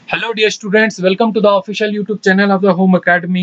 Hello dear students, welcome to the official YouTube channel of the Home Academy।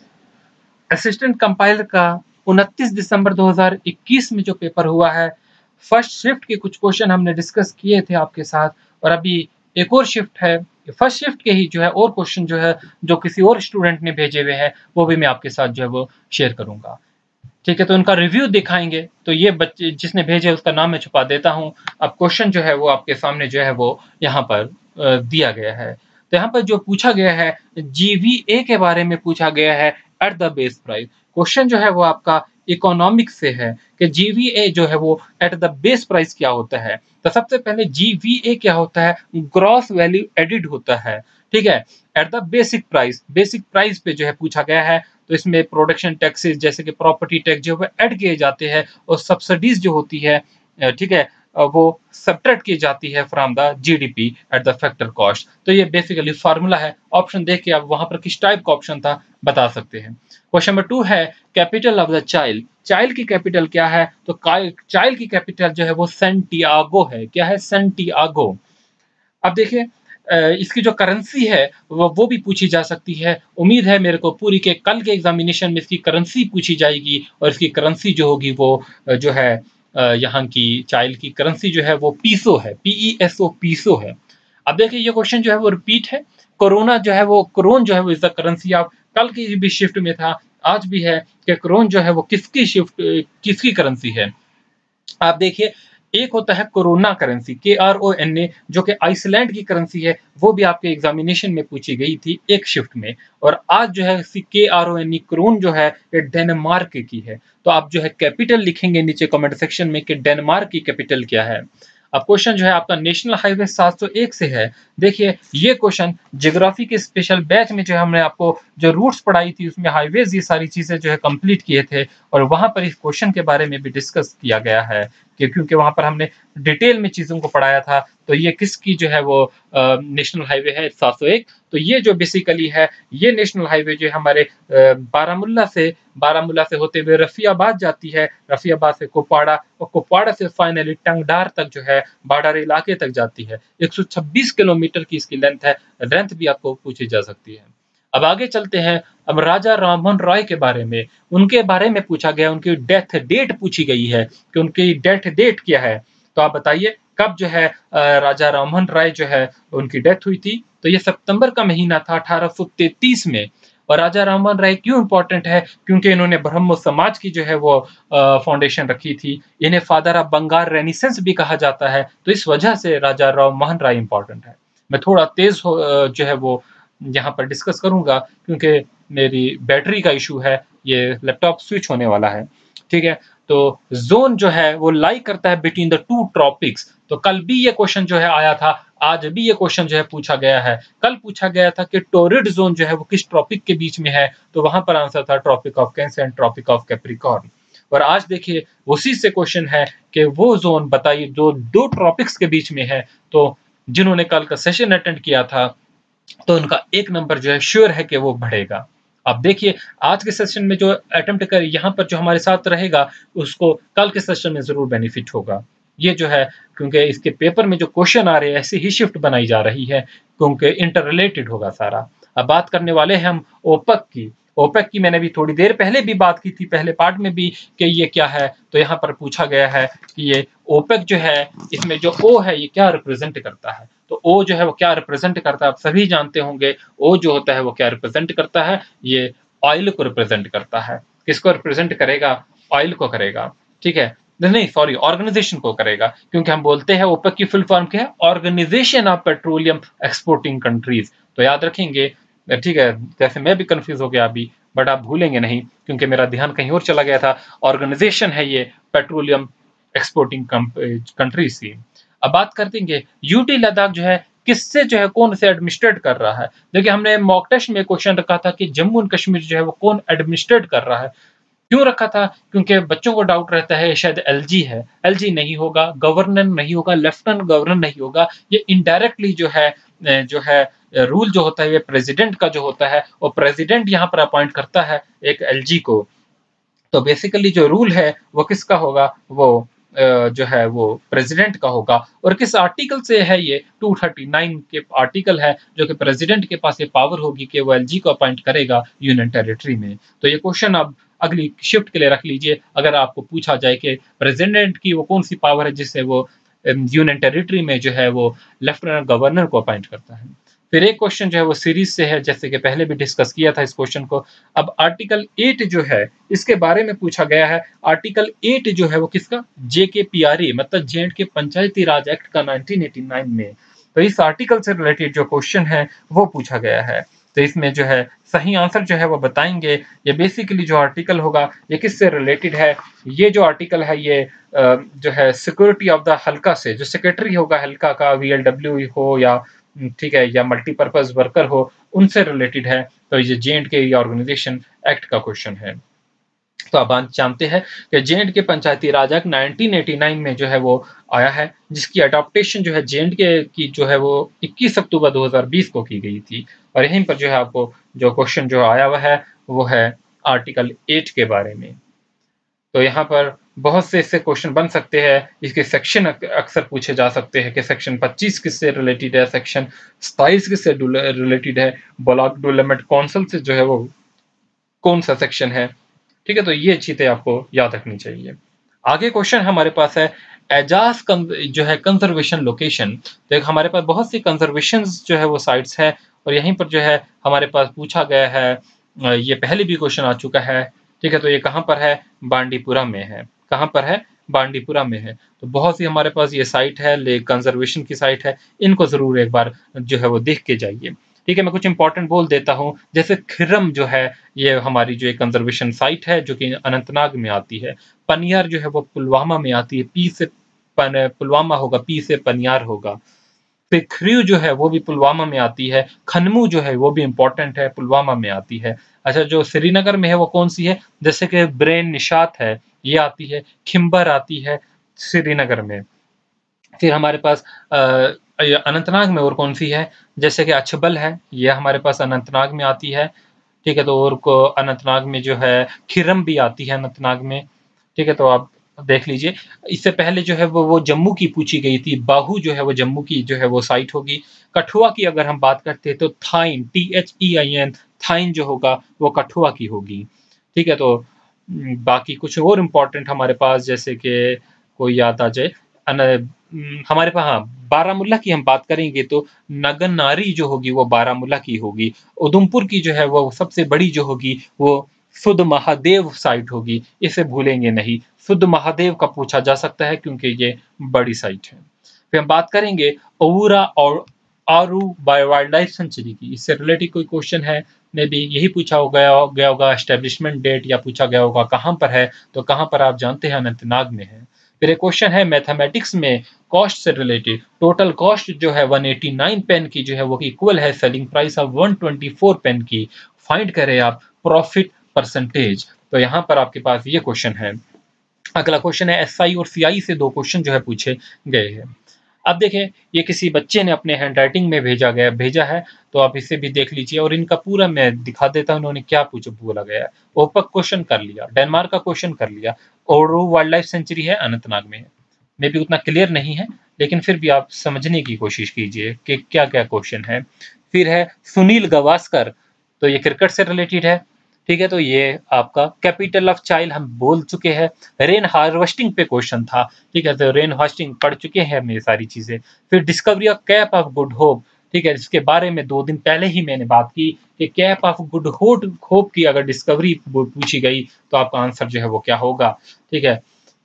Assistant compiler का 29 दिसंबर 2021 में जो paper हुआ है, first shift के कुछ क्वेश्चन हमने डिस्कस किए थे आपके साथ और अभी एक और शिफ्ट है। फर्स्ट शिफ्ट के ही जो है और क्वेश्चन जो है जो किसी और स्टूडेंट ने भेजे हुए हैं वो भी मैं आपके साथ जो है वो शेयर करूंगा। ठीक है, तो उनका रिव्यू दिखाएंगे। तो ये बच्चे जिसने भेजे उसका नाम मैं छुपा देता हूँ। अब क्वेश्चन जो है वो आपके सामने जो है वो यहाँ पर दिया गया है। तो यहाँ पर जो पूछा गया है जीवीए के बारे में पूछा गया है at the base price. Question जो है वो आपका इकोनॉमिक्स से है कि जीवीए जो है वो एट द बेस प्राइस क्या होता है। तो सबसे पहले जीवीए क्या होता है, ग्रॉस वैल्यू एडिड होता है। ठीक है, एट द बेसिक प्राइस पे जो है पूछा गया है। तो इसमें प्रोडक्शन टैक्सेस जैसे कि प्रॉपर्टी टैक्स जो है ऐड किए जाते हैं और सब्सिडीज जो होती है, ठीक है, वो सब्ट्रैक्ट की जाती है from the GDP at the factor cost. तो ये बेसिकली फार्मूला है। ऑप्शन देख के आप वहां पर किस टाइप का ऑप्शन था बता सकते हैं। क्वेश्चन नंबर 2 है capital of the child. Child की कैपिटल क्या है, तो चाइल्ड की कैपिटल जो है वो सेंटियागो है। क्या है, सेंटियागो। अब देखिए इसकी जो करेंसी है वो भी पूछी जा सकती है। उम्मीद है मेरे को पूरी के कल के एग्जामिनेशन में इसकी करेंसी पूछी जाएगी और इसकी करेंसी जो होगी वो जो है यहाँ की चाइल्ड की करेंसी जो है वो पीसो है, पीईएसओ पीसो है। अब देखिए ये क्वेश्चन जो है वो रिपीट है। कोरोना जो है वो क्रोन जो है वो इज द करेंसी ऑफ, कल की भी शिफ्ट में था आज भी है कि क्रोन जो है वो किसकी करेंसी है। आप देखिए एक होता है कोरोना करेंसी KRONA जो कि आइसलैंड की करेंसी है, वो भी आपके एग्जामिनेशन में पूछी गई थी एक शिफ्ट में। और आज जो है KRONA क्रोन जो है ये डेनमार्क की है। तो आप जो है कैपिटल लिखेंगे नीचे कमेंट सेक्शन में कि डेनमार्क की कैपिटल क्या है। अब क्वेश्चन जो है आपका नेशनल हाईवे 701 से है। देखिए ये क्वेश्चन ज्योग्राफी के स्पेशल बैच में जो है हमने आपको जो रूट्स पढ़ाई थी उसमें हाईवेज ये सारी चीजें जो है कंप्लीट किए थे और वहां पर इस क्वेश्चन के बारे में भी डिस्कस किया गया है कि क्योंकि वहां पर हमने डिटेल में चीजों को पढ़ाया था। तो ये किसकी जो है वो नेशनल हाईवे है 701। तो ये जो बेसिकली है ये नेशनल हाईवे जो है हमारे बारामूला से होते हुए रफियाबाद जाती है, रफियाबाद से कुपवाड़ा और कुपवाड़ा से फाइनली टंगडार तक जो है बॉर्डर इलाके तक जाती है। 126 किलोमीटर की इसकी लेंथ है। लेंथ भी आपको पूछी जा सकती है। अब आगे चलते हैं। अब राजा राममोहन रॉय के बारे में, उनके बारे में पूछा गया, उनकी डेथ डेट पूछी गई है कि उनकी डेथ डेट क्या है। तो आप बताइए कब जो है राजा राममोहन राय जो है उनकी डेथ हुई थी। तो ये सितंबर का महीना था 1833 में। और राजा राममोहन राय क्यों इंपॉर्टेंट है, क्योंकि इन्होंने ब्रह्मो समाज की जो है वो फाउंडेशन रखी थी। इन्हें फादर ऑफ बंगाल रेनिसेंस भी कहा जाता है। तो इस वजह से राजा राममोहन राय इंपॉर्टेंट है। मैं थोड़ा तेज जो है वो यहाँ पर डिस्कस करूंगा क्योंकि मेरी बैटरी का इशू है, ये लैपटॉप स्विच होने वाला है। ठीक है, तो जोन जो है वो लाई करता है बिटवीन द टू ट्रॉपिक्स। तो कल भी ये क्वेश्चन जो है आया था, आज भी ये क्वेश्चन जो है पूछा गया है। कल पूछा गया था कि टोरिड जोन जो है वो किस ट्रॉपिक के बीच में है, तो वहां पर आंसर था tropic of cancer and tropic of Capricorn. और आज देखिए उसी से क्वेश्चन है कि वो जोन बताइए जो दो ट्रॉपिक्स के बीच में है। तो जिन्होंने कल का सेशन अटेंड किया था तो उनका एक नंबर जो है श्योर है कि वो बढ़ेगा। आप देखिए आज के सेशन में जो अटेम्प्ट कर यहाँ पर जो हमारे साथ रहेगा उसको कल के सेशन में जरूर बेनिफिट होगा। ये जो है क्योंकि इसके पेपर में जो क्वेश्चन आ रहे हैं ऐसी ही शिफ्ट बनाई जा रही है क्योंकि इंटर रिलेटेड होगा सारा। अब बात करने वाले हैं हम ओपेक की। ओपेक की मैंने भी थोड़ी देर पहले भी बात की थी, पहले पार्ट में भी, कि ये क्या है। तो यहाँ पर पूछा गया है कि ये ओपेक जो है इसमें जो ओ है ये क्या रिप्रेजेंट करता है। तो ओ जो है वो क्या रिप्रेजेंट करता है आप सभी जानते होंगे। ओ जो होता है वो क्या रिप्रेजेंट करता है, ये ऑयल को रिप्रेजेंट करता है। किसको रिप्रेजेंट करेगा, ऑयल को करेगा। ठीक है, नहीं सॉरी ऑर्गेनाइजेशन को करेगा, क्योंकि हम बोलते हैं ओपेक की फुल फॉर्म क्या है, organisation of petroleum exporting countries. तो याद रखेंगे। ठीक है, जैसे मैं भी कंफ्यूज हो गया अभी, बट आप भूलेंगे नहीं क्योंकि मेरा ध्यान कहीं और चला गया था। ऑर्गेनाइजेशन है ये पेट्रोलियम एक्सपोर्टिंग कंट्रीज की। अब बात करते हैं यूटी लद्दाख जो है किससे जो है कौन से एडमिनिस्ट्रेट कर रहा है। देखिए हमने मॉक टेस्ट में क्वेश्चन रखा था कि जम्मू एंड कश्मीर जो है वो कौन एडमिनिस्ट्रेट कर रहा है। क्यों रखा था, क्योंकि बच्चों को डाउट रहता है शायद एलजी है। एलजी नहीं होगा, गवर्नर नहीं होगा, लेफ्टिनेंट गवर्नर नहीं होगा। ये इनडायरेक्टली जो है रूल जो होता है ये प्रेसिडेंट का जो होता है और प्रेसिडेंट यहाँ पर अपॉइंट करता है एक एलजी को। तो बेसिकली जो रूल है वो किसका होगा, वो जो है वो प्रेसिडेंट का होगा और किस आर्टिकल से है ये 239 के आर्टिकल है जो कि प्रेसिडेंट के पास ये पावर होगी कि वो एलजी को अपॉइंट करेगा यूनियन टेरिटरी में। तो ये क्वेश्चन आप अगली शिफ्ट के लिए रख लीजिए, अगर आपको पूछा जाए कि प्रेसिडेंट की वो कौन सी पावर है जिससे वो यूनियन टेरिटरी में जो है वो लेफ्टिनेंट गवर्नर को अपॉइंट करता है। फिर एक क्वेश्चन जो है वो सीरीज से है, जैसे कि पहले भी डिस्कस किया था इस क्वेश्चन को। अब आर्टिकल 8 जो है इसके बारे में पूछा गया है। आर्टिकल 8 जो है वो किसका, जेकेपीआरए मतलब जे एंड के पंचायती राज एक्ट का 1989 में। तो इस आर्टिकल से रिलेटेड जो क्वेश्चन है वो पूछा गया है। तो इसमें जो है सही आंसर जो है वो बताएंगे। ये बेसिकली जो आर्टिकल होगा ये किससे रिलेटेड है, ये जो आर्टिकल है ये जो है सिक्योरिटी ऑफ द हल्का से, जो सेक्रेटरी होगा हल्का का, वीएलडब्ल्यू हो या ठीक है या मल्टीपर्पज वर्कर हो, उनसे रिलेटेड है। तो ये J and K organisation act का क्वेश्चन है। तो अब आप जानते हैं कि जे एंड के पंचायती राज एक्ट 1989 में जो है वो आया है, जिसकी अडॉप्टेशन जो है जे एंड के की जो है वो 21 अक्टूबर 2020 को की गई थी। और यहीं पर जो है आपको जो क्वेश्चन जो आया हुआ है वो है आर्टिकल 8 के बारे में। तो यहाँ पर बहुत से इससे क्वेश्चन बन सकते हैं। इसके सेक्शन अक्सर पूछे जा सकते हैं कि सेक्शन 25 किससे रिलेटेड है, सेक्शन 27 किससे रिलेटेड है, ब्लॉक डेवलपमेंट काउंसिल से जो है वो कौन सा सेक्शन है। ठीक है, तो ये चीजें आपको याद रखनी चाहिए। आगे क्वेश्चन हमारे पास है एजाज जो है कंजर्वेशन लोकेशन। तो एक हमारे पास बहुत सी कंजर्वेशन जो है वो साइट्स है और यहीं पर जो है हमारे पास पूछा गया है, ये पहले भी क्वेश्चन आ चुका है। ठीक है, तो ये कहाँ पर है, बांडीपुरा में है। कहाँ पर है, बांडीपुरा में है। तो बहुत सी हमारे पास ये साइट है, लेक कंजर्वेशन की साइट है, इनको जरूर एक बार जो है वो देख के जाइए। ठीक है, मैं कुछ इंपॉर्टेंट बोल देता हूँ, जैसे खिरम जो है ये हमारी जो एक कंजर्वेशन साइट है जो कि अनंतनाग में आती है। पनियार जो है वो पुलवामा में आती है, पी से पुलवामा होगा, पी से पनियार होगा। फिर खरीव जो है वो भी पुलवामा में आती है। खनमू जो है वो भी इंपॉर्टेंट है, पुलवामा में आती है। अच्छा, जो श्रीनगर में है वो कौन सी है, जैसे कि ब्रेन निशात है, ये आती है। खिम्बर आती है श्रीनगर में। फिर हमारे पास अनंतनाग में और कौन सी है, जैसे कि अछबल है, ये हमारे पास अनंतनाग में आती है। ठीक है, तो और को अनंतनाग में जो है खिरम भी आती है अनंतनाग में। ठीक है, तो आप देख लीजिए। इससे पहले जो है वो जम्मू की पूछी गई थी, बाहू जो है वो जम्मू की जो है वो साइट होगी। कठुआ की अगर हम बात करते हैं तो थाइन, THEIN, थाइन जो होगा वो कठुआ की होगी। ठीक है, तो बाकी कुछ और इम्पोर्टेंट हमारे पास जैसे कि कोई याद आ जाए, हमारे पास हाँ, बारामूला की हम बात करेंगे तो नगन नारी जो होगी वो बारामूला की होगी। उधमपुर की जो है वो सबसे बड़ी जो होगी वो सुध महादेव साइट होगी, इसे भूलेंगे नहीं। सुध महादेव का पूछा जा सकता है क्योंकि ये बड़ी साइट है। फिर हम बात करेंगे ओवरा और आरू वाइल्ड लाइफ सेंचुरी की, इससे रिलेटेड कोई क्वेश्चन है, मे बी यही पूछा हो गया होगा एस्टेब्लिशमेंट डेट, या पूछा गया होगा कहाँ पर है, तो कहाँ पर आप जानते हैं, अनंतनाग में है। फिर एक क्वेश्चन है मैथमेटिक्स में कॉस्ट से रिलेटेड, टोटल कॉस्ट जो है 189 पेन की जो है वो इक्वल है सेलिंग प्राइस ऑफ 124 पेन की। फाइंड करें आप प्रॉफिट परसेंटेज। तो यहाँ पर आपके पास ये क्वेश्चन है। अगला क्वेश्चन है एसआई और सीआई से दो क्वेश्चन जो है पूछे गए हैं। अब देखें, ये किसी बच्चे ने अपने हैंडराइटिंग में भेजा है, तो आप इसे भी देख लीजिए और इनका पूरा मैं दिखा देता हूँ इन्होंने क्या बोला गया है। ओपक क्वेश्चन कर लिया, डेनमार्क का क्वेश्चन कर लिया, ओरू वाइल्ड लाइफ सेंचुरी है अनंतनाग में है। मे बी उतना क्लियर नहीं है, लेकिन फिर भी आप समझने की कोशिश कीजिए कि क्या क्या क्वेश्चन है। फिर है सुनील गावस्कर, तो ये क्रिकेट से रिलेटेड है। ठीक है, तो ये आपका कैपिटल ऑफ चाइल्ड हम बोल चुके हैं। रेन हार्वेस्टिंग पे क्वेश्चन था। ठीक है, तो रेन हार्वेस्टिंग पढ़ चुके हैं हम ये सारी चीजें। फिर discovery of Cape of Good Hope, ठीक है, जिसके बारे में 2 दिन पहले ही मैंने बात की कि कैप ऑफ गुड होप की अगर डिस्कवरी पूछी गई तो आपका आंसर जो है वो क्या होगा। ठीक है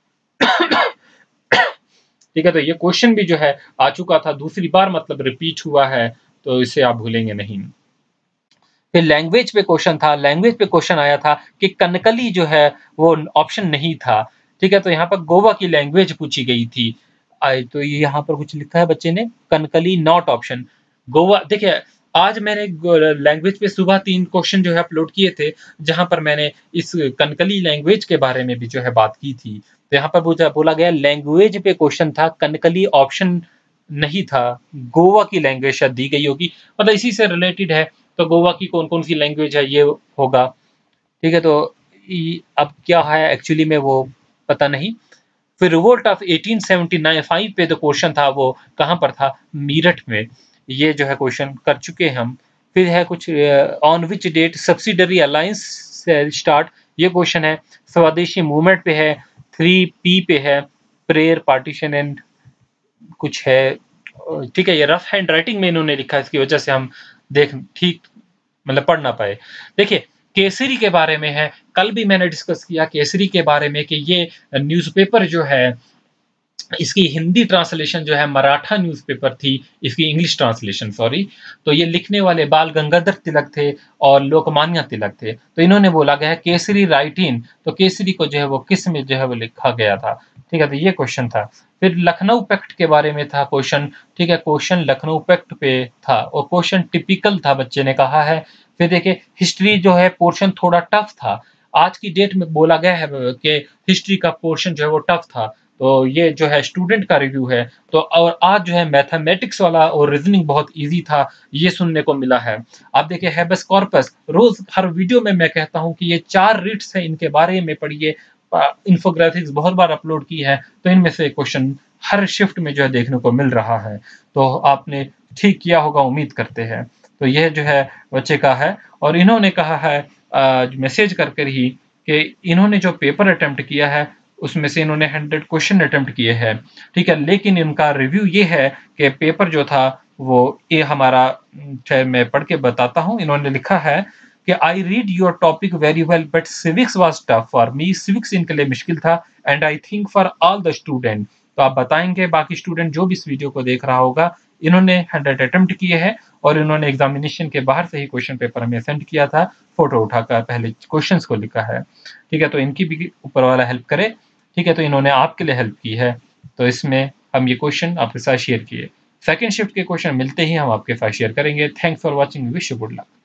ठीक है, तो ये क्वेश्चन भी जो है आ चुका था, दूसरी बार मतलब रिपीट हुआ है, तो इसे आप भूलेंगे नहीं। फिर लैंग्वेज पे क्वेश्चन था, लैंग्वेज पे क्वेश्चन आया था कि कनकली जो है वो ऑप्शन नहीं था। ठीक है, तो यहाँ पर गोवा की लैंग्वेज पूछी गई थी। तो ये यहाँ पर कुछ लिखा है बच्चे ने, कनकली नॉट ऑप्शन। गोवा, देखिए आज मैंने लैंग्वेज पे सुबह 3 क्वेश्चन जो है अपलोड किए थे, जहां पर मैंने इस कनकली लैंग्वेज के बारे में भी जो है बात की थी। तो यहाँ पर बोला गया लैंग्वेज पे क्वेश्चन था, कनकली ऑप्शन नहीं था, गोवा की लैंग्वेज शायद दी गई होगी, मतलब इसी से रिलेटेड है। तो गोवा की कौन कौन सी लैंग्वेज है ये होगा। ठीक है, तो अब क्या है एक्चुअली में वो पता नहीं। फिर रिवोल्ट ऑफ 1875 पे जो क्वेश्चन था वो कहाँ पर था, मीरठ में। ये जो है क्वेश्चन कर चुके हैं हम। फिर है कुछ on which date subsidiary alliance start, ये क्वेश्चन है। स्वदेशी मूवमेंट पे है, 3P पे है, प्रेयर पार्टीशन एंड कुछ है। ठीक है, ये रफ हैंड राइटिंग में इन्होंने लिखा है, इसकी वजह से हम देख ठीक मतलब पढ़ ना पाए। देखिए केसरी के बारे में है, कल भी मैंने डिस्कस किया केसरी के बारे में कि ये न्यूज़पेपर जो है इसकी हिंदी ट्रांसलेशन जो है मराठा न्यूज़पेपर थी, इसकी इंग्लिश ट्रांसलेशन सॉरी। तो ये लिखने वाले बाल गंगाधर तिलक थे और लोकमान्य तिलक थे। तो इन्होंने बोला गया है केसरी राइट इन, तो केसरी को जो है वो किस में जो है वो लिखा गया था। ठीक है, तो ये क्वेश्चन था। फिर लखनऊ पैक्ट के बारे में था क्वेश्चन। ठीक है, क्वेश्चन लखनऊ पैक्ट पे था और क्वेश्चन टिपिकल था, बच्चे ने कहा है। फिर देखिए हिस्ट्री जो है पोर्शन थोड़ा टफ था। आज की डेट में बोला गया है कि हिस्ट्री का पोर्शन जो है वो टफ था। तो ये जो है स्टूडेंट का रिव्यू है। तो और आज जो है मैथमेटिक्स वाला और रीजनिंग बहुत इजी था, ये सुनने को मिला है। आप देखिए हैबस कॉर्पस, रोज हर वीडियो में मैं कहता हूं कि ये 4 रीड्स हैं, इनके बारे में पढ़िए। इंफोग्राफिक्स बहुत बार अपलोड की है, तो इनमें से क्वेश्चन हर शिफ्ट में जो है देखने को मिल रहा है। तो आपने ठीक किया होगा, उम्मीद करते हैं। तो यह जो है बच्चे का है और इन्होंने कहा है मैसेज कर कर ही कि इन्होंने जो पेपर अटेम्प्ट किया है उसमें से इन्होंने 100 क्वेश्चन अटेम्प्ट किए हैं। ठीक है, लेकिन इनका रिव्यू ये है कि पेपर जो था वो ये हमारा मैं पढ़ के बताता हूँ। इन्होंने लिखा है कि I read your topic very well but civics was tough for me, civics इनके लिए मुश्किल था and I think for all the student. तो आप बताएंगे बाकी स्टूडेंट जो भी इस वीडियो को देख रहा होगा, इन्होंने 100 अटेम्प्ट किए हैं और इन्होंने एग्जामिनेशन के बाहर से ही क्वेश्चन पेपर हमें सेंड किया था, फोटो उठाकर पहले क्वेश्चंस को लिखा है। ठीक है, तो इनकी भी ऊपर वाला हेल्प करे। ठीक है, तो इन्होंने आपके लिए हेल्प की है, तो इसमें हम ये क्वेश्चन आपके साथ शेयर किए। सेकंड शिफ्ट के क्वेश्चन मिलते ही हम आपके साथ शेयर करेंगे। Thanks for watching, wish you good luck.